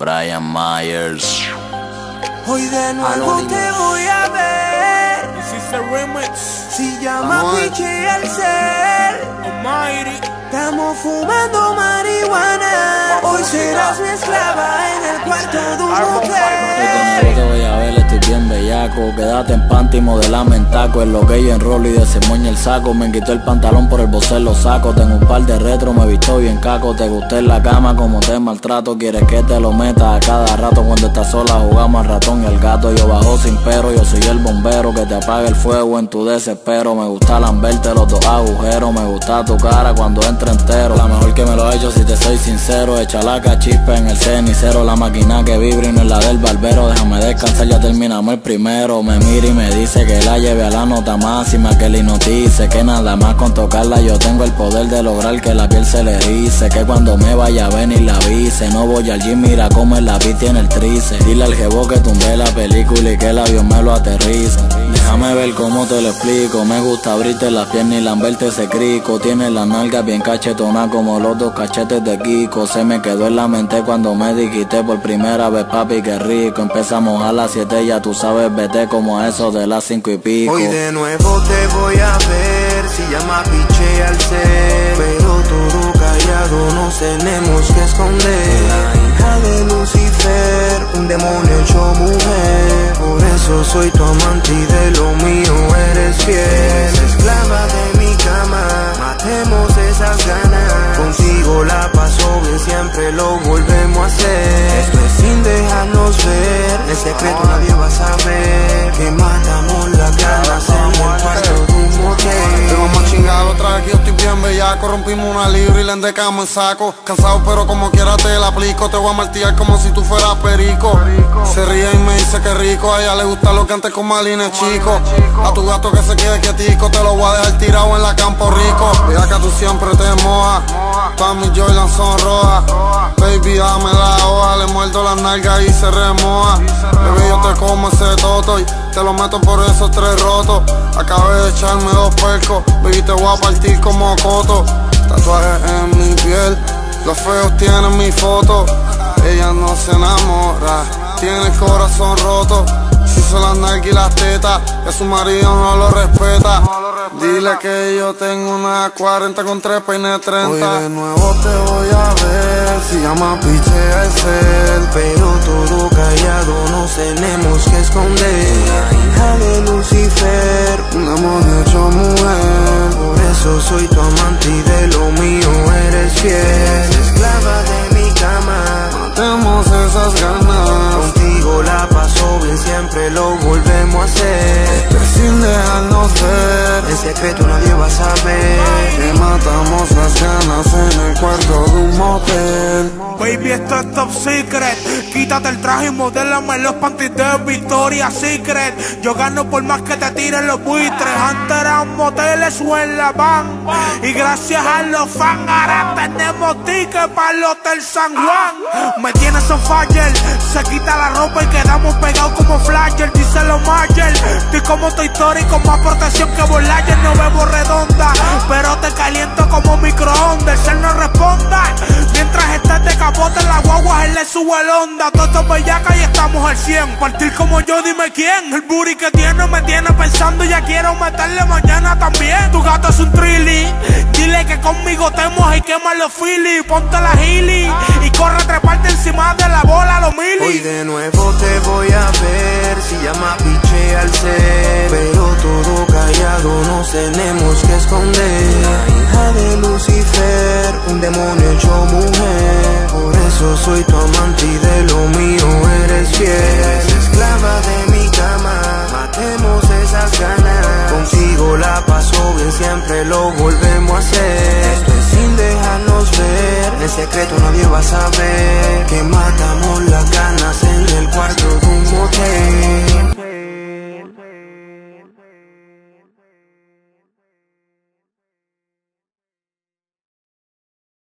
Brian Myers. Hoy de nuevo te voy a ver. Si llama Piche al ser. Estamos fumando marihuana. Hoy serás mi esclava en el cuarto de un motel. Te voy a ver, estoy bien bellaco. Quédate en panty y modelame en taco. En lo que yo enrolo y desemoña el saco. Me quito el pantalón por el bocer lo saco. Tengo un par de retro, me visto bien caco. Te gusté en la cama como te maltrato. Quieres que te lo meta a cada rato. Cuando estás sola jugamos al ratón y el gato. Yo bajo sin pero, yo soy el bombero que te apaga el fuego en tu desespero. Me gusta lamberte los dos agujeros. Me gusta tu cara cuando entra entero. La mejor que me lo he hecho si te soy sincero. Echa la cachispa en el cenicero. La máquina que vibra y no es la del barbero. Déjame descansar, ya terminamos el primero. Me mira y me dice que la lleve a la nota máxima. Que le hipnotice, que nada más con tocarla yo tengo el poder de lograr que la piel se le erice. Que cuando me vaya a venir la avise. No voy al gym, mira cómo el lápiz tiene el trice. Dile al jevo que tumbé la película y que el avión me lo aterriza. Déjame ver cómo te lo explico. Me gusta abrirte las piernas y lamberte ese crico. Tiene la nalga bien cachetona como los dos cachetes de Kiko. Se me quedó en la mente cuando me dijiste por primera vez, papi, qué rico. Empezamos a las 7, ya tú sabes, vete como a eso de las 5 y pico. Hoy de nuevo te voy a ver. Si llama Piche al ser. Pero todo callado nos tenemos que esconder. La hija de Lucifer, un demonio hecho mujer. Por eso soy tu amante y de lo mío eres fiel. Esclava de mi cama, matemos esas ganas. Contigo la paso bien, siempre lo volvemos a hacer. Esto es sin dejarnos ver. En secreto nadie va a saber que matamos las ganas en el cuarto de un motel. Te vamos a chingar otra vez que yo estoy bien bellaco. Rompimos una libra y la endecamos en saco. Cansado pero como quiera te la aplico. Te voy a martillar como si tú fueras perico. Se ríe y me dice que rico. A ella le gusta lo que antes con Malines chico. A tu gato que se quede quietico. Te lo voy a dejar tirado en la Campo Rico. Mira que tú siempre te mojas. Todas mis Jordan son rojas. Baby dame la hoja. Le muerdo las nalgas y se remoja. Bebé yo te como ese toto y te lo meto por esos 3 rotos. Acabé de echarme 2 percos. Baby te voy a partir como coto. Tatuajes en mi piel. Los feos tienen mi foto. Ella no se enamora. Tiene el corazón roto. Si son las nalgas y las tetas, que su marido no lo respeta. Dile que yo tengo una 40 con 3 peines 30. Hoy de nuevo te voy a ver. Si llama Piche al ser. Pero todo callado nos tenemos que esconder. La hija de Lucifer, un demonio hecho mujer. Por eso soy tu amante y de lo mío eres fiel. Esclava de mi cama, matemos esas ganas. Contigo la paso bien, siempre lo volvemos a hacer. Esto es sin dejarnos ver. En secreto nadie va a saber que matamos las ganas en el cuarto de un motel. Baby, esto es top secret. Quítate el traje y modélame los panties de Victoria's Secret. Yo gano por más que te tiren los buitres. Antes eran moteles o en la van. Y gracias a los fans ahora tenemos tickets para el Hotel San Juan. Me tienes on fire. Se quita la ropa y quedamos pegados como flasher. Díselo Mayer. Estoy como Toy Story con más protección que Voyager. No bebo redonda, pero te caliento como microondas. El cel no responda. Mientras estás de capote en la guagua, él le sube el onda. Todos estos bellacas y estamos al 100. Partir como yo, dime quién. El booty que tiene me tiene pensando. Ya quiero meterle mañana también. Tu gato es un trilly. Dile que conmigo te mojas y quema los Phillies. Ponte la Healy y corre a treparte encima de la bola los mili. Hoy de nuevo te voy a ver. Si llama Piche al ser. Pero todo callado nos tenemos que esconder. La hija de Lucifer, un demonio hecho mujer. Por eso soy tu amante y de lo mío eres fiel. Esclava de mi cama, matemos esas ganas. Contigo la paso bien, siempre lo volvemos a hacer. Esto es sin dejarnos ver. En secreto nadie va a saber que matamos las ganas.